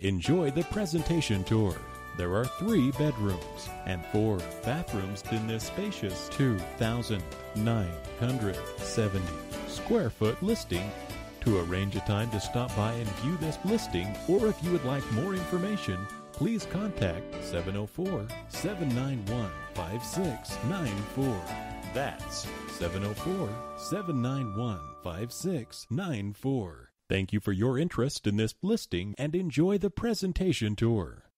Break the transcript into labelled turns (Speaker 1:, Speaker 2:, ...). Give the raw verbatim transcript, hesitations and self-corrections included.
Speaker 1: Enjoy the presentation tour. There are three bedrooms and four bathrooms in this spacious two thousand nine hundred seventy square foot listing. To arrange a time to stop by and view this listing, or if you would like more information, please contact seven oh four, seven nine one, five six nine four. That's seven oh four, seven nine one, five six nine four. Thank you for your interest in this listing and enjoy the presentation tour.